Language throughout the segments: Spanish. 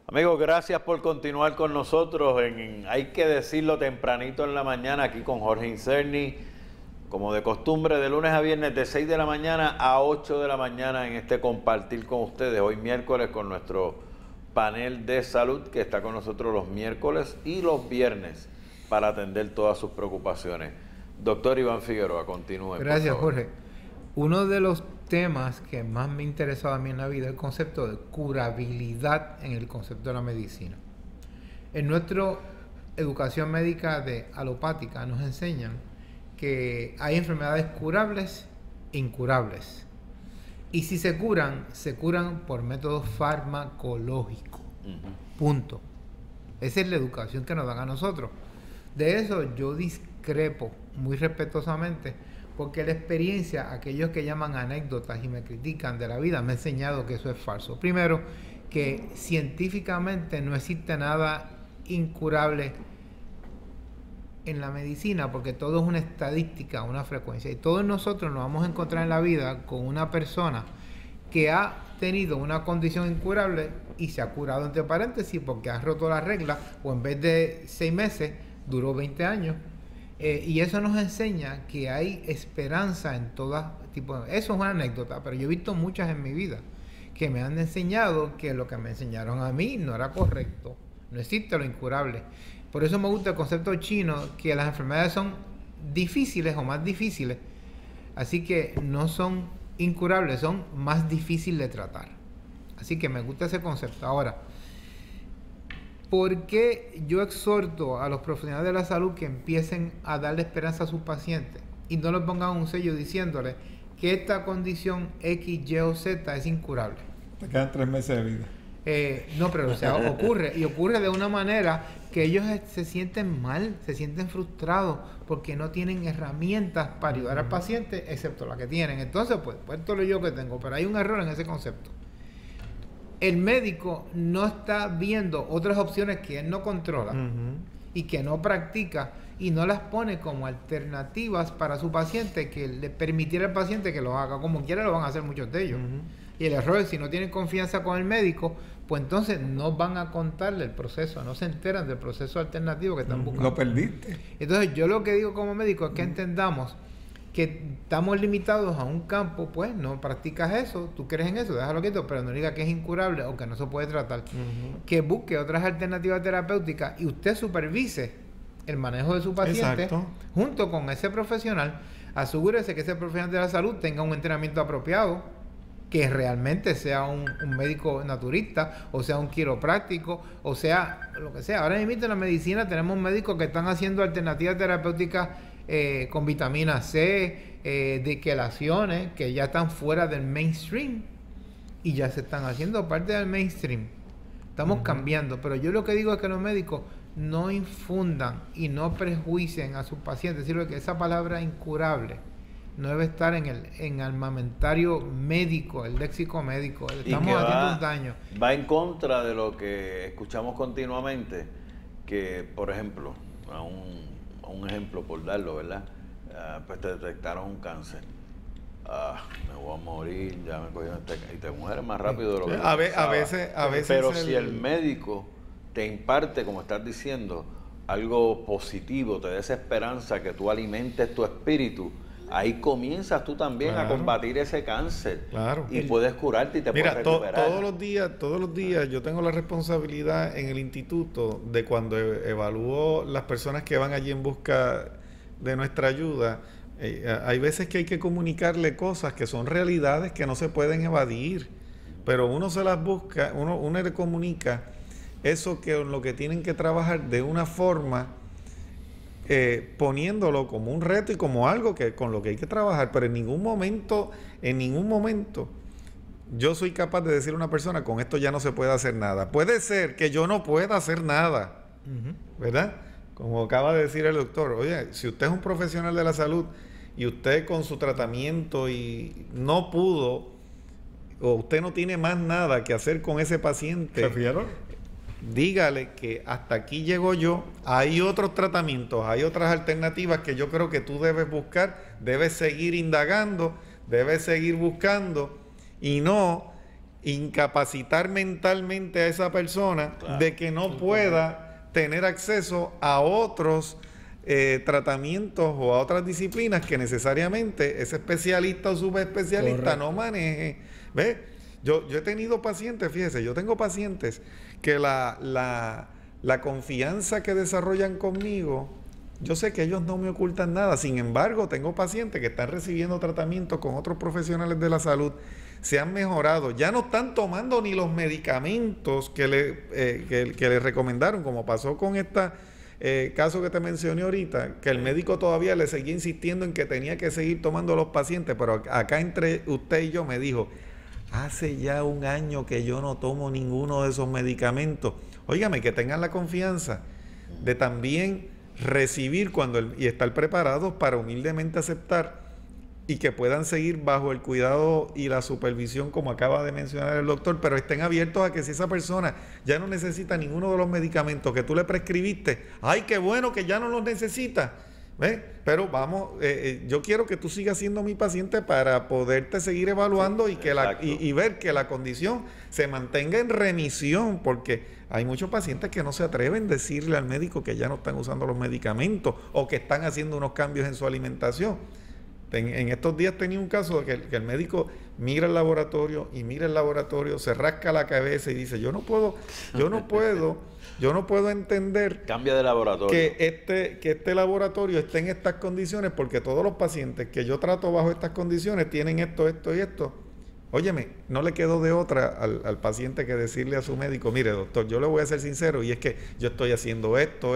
Amigos, gracias por continuar con nosotros Hay que decirlo tempranito en la mañana, aquí con Jorge Incerni, como de costumbre, de lunes a viernes de 6 de la mañana a 8 de la mañana en este compartir con ustedes. Hoy miércoles con nuestro panel de salud que está con nosotros los miércoles y los viernes para atender todas sus preocupaciones. Doctor Iván Figueroa, continúe. Gracias, Jorge. Uno de los temas que más me ha interesado a mí en la vida es el concepto de curabilidad en el concepto de la medicina. En nuestra educación médica de alopática nos enseñan que hay enfermedades curables e incurables. Y si se curan por método farmacológico. Punto. Esa es la educación que nos dan a nosotros. De eso yo discrepo muy respetuosamente, porque la experiencia, aquellos que llaman anécdotas y me critican de la vida, me ha enseñado que eso es falso. Primero, que científicamente no existe nada incurable en la medicina, porque todo es una estadística, una frecuencia. Y todos nosotros nos vamos a encontrar en la vida con una persona que ha tenido una condición incurable y se ha curado, entre paréntesis, porque ha roto la regla, o en vez de 6 meses, duró 20 años. Y eso nos enseña que hay esperanza en todas tipo de... Eso es una anécdota, pero yo he visto muchas en mi vida que me han enseñado que lo que me enseñaron a mí no era correcto. No existe lo incurable. Por eso me gusta el concepto chino, que las enfermedades son difíciles o más difíciles. Así que no son incurables, son más difíciles de tratar. Así que me gusta ese concepto. Ahora, ¿por qué yo exhorto a los profesionales de la salud que empiecen a darle esperanza a sus pacientes y no les pongan un sello diciéndole que esta condición X, Y o Z es incurable? Te quedan 3 meses de vida. No, pero o sea, ocurre, y ocurre de una manera que ellos se sienten mal, se sienten frustrados porque no tienen herramientas para ayudar al paciente, excepto la que tienen. Entonces, pues esto lo yo que tengo, pero hay un error en ese concepto. El médico no está viendo otras opciones que él no controla y que no practica y no las pone como alternativas para su paciente, que le permitiera al paciente que lo haga. Como quiera lo van a hacer muchos de ellos. Y el error es, si no tienen confianza con el médico, pues entonces no van a contarle el proceso, no se enteran del proceso alternativo que están buscando. Lo perdiste. Entonces yo lo que digo como médico es que entendamos que estamos limitados a un campo. Pues no practicas eso, tú crees en eso, déjalo quieto, pero no diga que es incurable o que no se puede tratar. Que busque otras alternativas terapéuticas y usted supervise el manejo de su paciente. Exacto. Junto con ese profesional. Asegúrese que ese profesional de la salud tenga un entrenamiento apropiado, que realmente sea un médico naturista, o sea un quiropráctico, o sea lo que sea. Ahora mismo en la medicina tenemos médicos que están haciendo alternativas terapéuticas con vitamina C, de quelaciones, que ya están fuera del mainstream y ya se están haciendo parte del mainstream. Estamos cambiando, pero yo lo que digo es que los médicos no infundan y no prejuicien a sus pacientes. Es decir, que esa palabra incurable no debe estar en el armamentario médico, el léxico médico. Estamos haciendo un daño. Va en contra de lo que escuchamos continuamente, que, por ejemplo, a un ejemplo por darlo, ¿verdad? Pues te detectaron un cáncer. Me voy a morir, ya me cogieron y te mueres más rápido de lo que a veces pero si el médico te imparte, como estás diciendo, algo positivo, te da esa esperanza, que tú alimentes tu espíritu, ahí comienzas tú también a combatir ese cáncer. Y puedes curarte y te puedes recuperar. Todos los días yo tengo la responsabilidad en el instituto de, cuando evalúo las personas que van allí en busca de nuestra ayuda, hay veces que hay que comunicarle cosas que son realidades que no se pueden evadir, pero uno se las busca, uno le comunica eso, que lo que tienen que trabajar de una forma, poniéndolo como un reto y como algo que con lo que hay que trabajar, pero en ningún momento yo soy capaz de decir a una persona, con esto ya no se puede hacer nada. Puede ser que yo no pueda hacer nada, ¿verdad? Como acaba de decir el doctor, oye, si usted es un profesional de la salud y usted con su tratamiento y no pudo, o usted no tiene más nada que hacer con ese paciente, dígale que hasta aquí llego yo, hay otros tratamientos, hay otras alternativas que yo creo que tú debes buscar, debes seguir indagando, debes seguir buscando, y no incapacitar mentalmente a esa persona de que no pueda tener acceso a otros tratamientos o a otras disciplinas que necesariamente ese especialista o subespecialista no maneje. ¿Ves? Yo he tenido pacientes, fíjese, yo tengo pacientes que la confianza que desarrollan conmigo, yo sé que ellos no me ocultan nada. Sin embargo, tengo pacientes que están recibiendo tratamiento con otros profesionales de la salud, se han mejorado, ya no están tomando ni los medicamentos que le recomendaron, como pasó con esta caso que te mencioné ahorita, que el médico todavía le seguía insistiendo en que tenía que seguir tomando los pacientes, pero acá entre usted y yo me dijo, hace ya 1 año que yo no tomo ninguno de esos medicamentos. Óigame, que tengan la confianza de también recibir y estar preparados para humildemente aceptar y que puedan seguir bajo el cuidado y la supervisión, como acaba de mencionar el doctor, pero estén abiertos a que si esa persona ya no necesita ninguno de los medicamentos que tú le prescribiste, ¡ay, qué bueno que ya no los necesita! ¿Ves? Pero vamos, yo quiero que tú sigas siendo mi paciente para poderte seguir evaluando y ver que la condición se mantenga en remisión, porque hay muchos pacientes que no se atreven a decirle al médico que ya no están usando los medicamentos o que están haciendo unos cambios en su alimentación. En estos días tenía un caso de que el médico mira el laboratorio, se rasca la cabeza y dice, yo no puedo entender cambia de laboratorio, que este laboratorio esté en estas condiciones, porque todos los pacientes que yo trato bajo estas condiciones tienen esto y esto. Óyeme, no le quedó de otra al paciente que decirle a su médico, mire doctor, yo le voy a ser sincero, y es que yo estoy haciendo esto.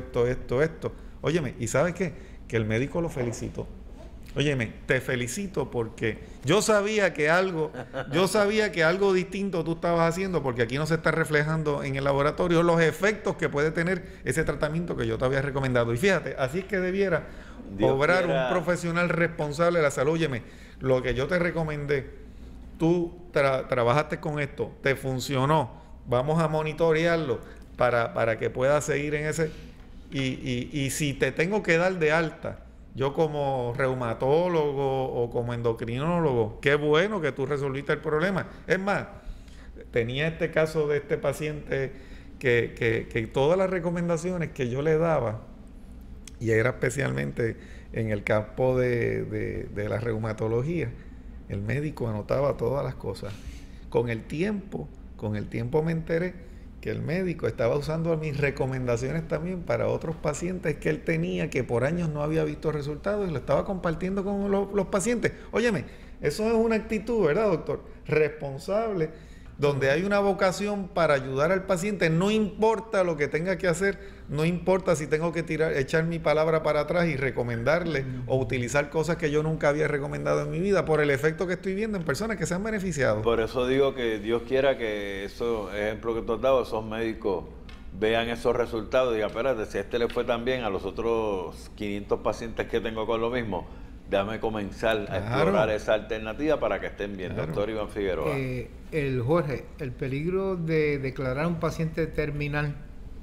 Óyeme, ¿y sabes qué? Que el médico lo felicitó. Óyeme, te felicito porque yo sabía que algo distinto tú estabas haciendo, porque aquí no se está reflejando en el laboratorio los efectos que puede tener ese tratamiento que yo te había recomendado. Y fíjate, así es que debiera obrar un profesional responsable de la salud. Óyeme, lo que yo te recomendé, tú trabajaste con esto, te funcionó, vamos a monitorearlo para que puedas seguir en ese. Y si te tengo que dar de alta, yo como reumatólogo o como endocrinólogo, qué bueno que tú resolviste el problema. Es más, tenía este caso de este paciente que todas las recomendaciones que yo le daba, y era especialmente en el campo de la reumatología, el médico anotaba todas las cosas. Con el tiempo me enteré que el médico estaba usando mis recomendaciones también para otros pacientes que él tenía, que por años no había visto resultados, y lo estaba compartiendo con los pacientes. Óyeme, eso es una actitud, ¿verdad, doctor? Responsable, donde hay una vocación para ayudar al paciente, no importa lo que tenga que hacer, no importa si tengo que echar mi palabra para atrás y recomendarle o utilizar cosas que yo nunca había recomendado en mi vida por el efecto que estoy viendo en personas que se han beneficiado. Por eso digo que Dios quiera que esos ejemplos que tú has dado, esos médicos vean esos resultados y digan, espérate, si a este le fue tan bien, a los otros 500 pacientes que tengo con lo mismo, déjame comenzar a explorar esa alternativa para que estén bien. Doctor Iván Figueroa. Jorge, el peligro de declarar a un paciente terminal,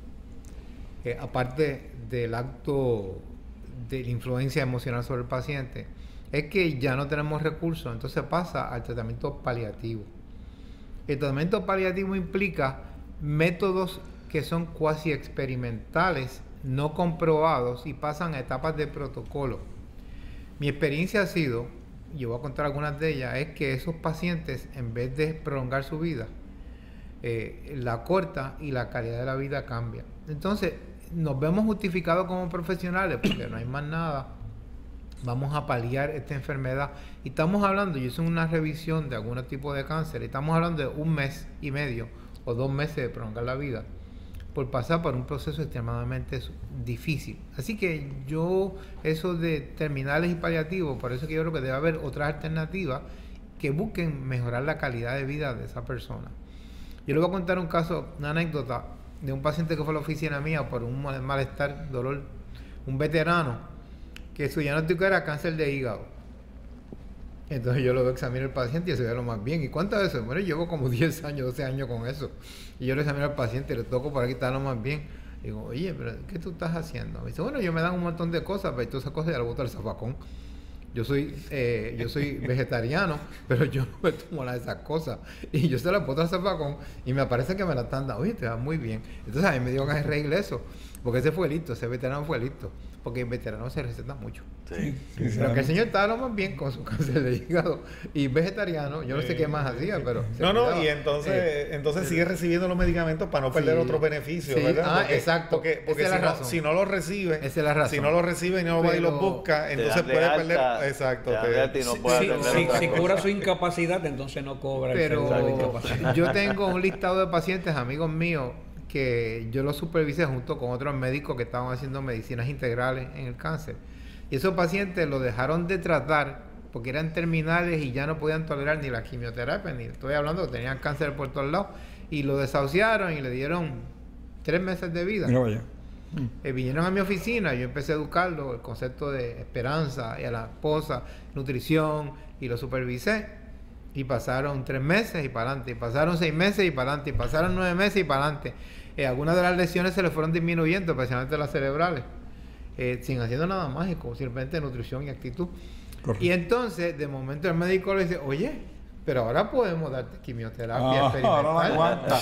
aparte del acto de la influencia emocional sobre el paciente, es que ya no tenemos recursos, entonces pasa al tratamiento paliativo. El tratamiento paliativo implica métodos que son cuasi experimentales, no comprobados, y pasan a etapas de protocolo. Mi experiencia ha sido, yo voy a contar algunas de ellas, es que esos pacientes, en vez de prolongar su vida, la corta y la calidad de la vida cambia. Entonces, nos vemos justificados como profesionales porque no hay más nada. Vamos a paliar esta enfermedad. Y estamos hablando, yo hice una revisión de algún tipo de cáncer, y estamos hablando de 1 mes y medio o 2 meses de prolongar la vida, por pasar por un proceso extremadamente difícil. Así que eso de terminales y paliativos, por eso que yo creo que debe haber otras alternativas que busquen mejorar la calidad de vida de esa persona. Yo le voy a contar un caso, una anécdota de un paciente que fue a la oficina mía por un malestar, dolor, un veterano, que su diagnóstico era cáncer de hígado. Entonces yo lo examino al paciente y se ve lo más bien. ¿Y cuánto es eso? Bueno, llevo como 10 años, 12 años con eso. Y yo le examino al paciente y le toco por aquí, está lo más bien. Digo, oye, pero ¿qué tú estás haciendo? Me dice, bueno, yo me dan un montón de cosas, pero todas esas cosas ya las boto al zafacón. Yo soy vegetariano, pero yo no me tomo nada de esas cosas. Y yo se las puedo hacer vacón y me parece que me la están dando. Oye, te va muy bien. Entonces a mí me dio que arreglar eso. Porque ese fue listo, ese veterano fue listo. Porque el veterano se receta mucho. Sí. Pero que el señor estaba lo más bien con su cáncer de hígado y vegetariano. Yo no sé qué más hacía, pero... No, y entonces sigue recibiendo los medicamentos para no perder otros beneficios, ¿verdad? Exacto. Porque si no los recibe, esa es la razón. si no los recibe y no va y los busca, entonces puede perder... Exacto. Si cubra su incapacidad, entonces no cobra el seguro de incapacidad. Yo tengo un listado de pacientes, amigos míos, que yo los supervisé junto con otros médicos que estaban haciendo medicinas integrales en el cáncer. Y esos pacientes los dejaron de tratar porque eran terminales y ya no podían tolerar ni la quimioterapia, ni estoy hablando que tenían cáncer por todos lados, y lo desahuciaron y le dieron 3 meses de vida. Vinieron a mi oficina, yo empecé a educarlo, el concepto de esperanza, y a la esposa, nutrición, y lo supervisé. Y pasaron 3 meses y para adelante, y pasaron 6 meses y para adelante, y pasaron 9 meses y para adelante. Algunas de las lesiones se le fueron disminuyendo, especialmente las cerebrales, sin haciendo nada mágico, simplemente nutrición y actitud. Correcto. Y entonces, de momento el médico le dice, oye, pero ahora podemos darte quimioterapia experimental. Ahora no aguanta.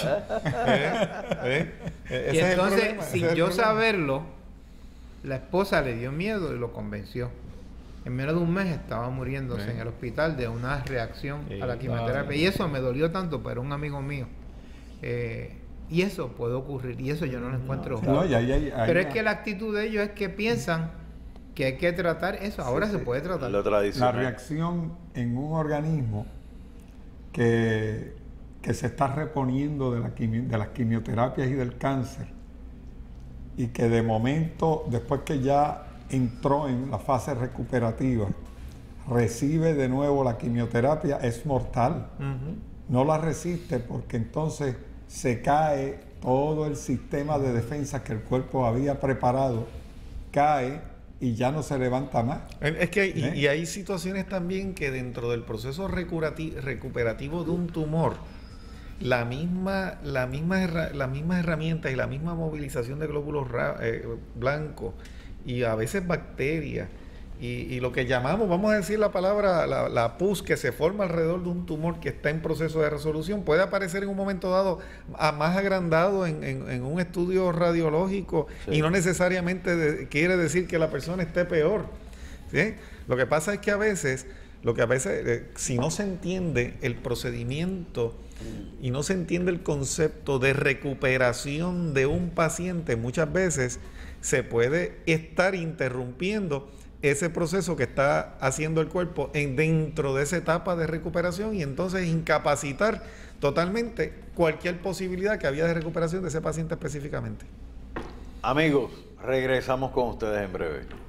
Y entonces, sin yo saberlo, la esposa le dio miedo y lo convenció. En menos de un mes estaba muriéndose en el hospital de una reacción a la quimioterapia. Y eso me dolió tanto, pero un amigo mío. Y eso puede ocurrir, y eso yo no lo encuentro. Pero es que la actitud de ellos es que piensan que hay que tratar eso. Ahora se puede tratar. La reacción en un organismo que se está reponiendo de las quimioterapias y del cáncer, y que de momento, después que ya entró en la fase recuperativa, recibe de nuevo la quimioterapia, es mortal. No la resiste porque entonces se cae todo el sistema de defensa que el cuerpo había preparado, cae y ya no se levanta más. Es que y hay situaciones también que dentro del proceso recuperativo de un tumor, las mismas herramientas y la misma movilización de glóbulos blancos y a veces bacterias y lo que llamamos, vamos a decir la palabra, la pus que se forma alrededor de un tumor que está en proceso de resolución, puede aparecer en un momento dado más agrandado en un estudio radiológico, y no necesariamente quiere decir que la persona esté peor, ¿sí? Lo que pasa es que a veces si no se entiende el procedimiento y no se entiende el concepto de recuperación de un paciente, muchas veces se puede estar interrumpiendo ese proceso que está haciendo el cuerpo dentro de esa etapa de recuperación, y entonces incapacitar totalmente cualquier posibilidad que había de recuperación de ese paciente específicamente. Amigos, regresamos con ustedes en breve.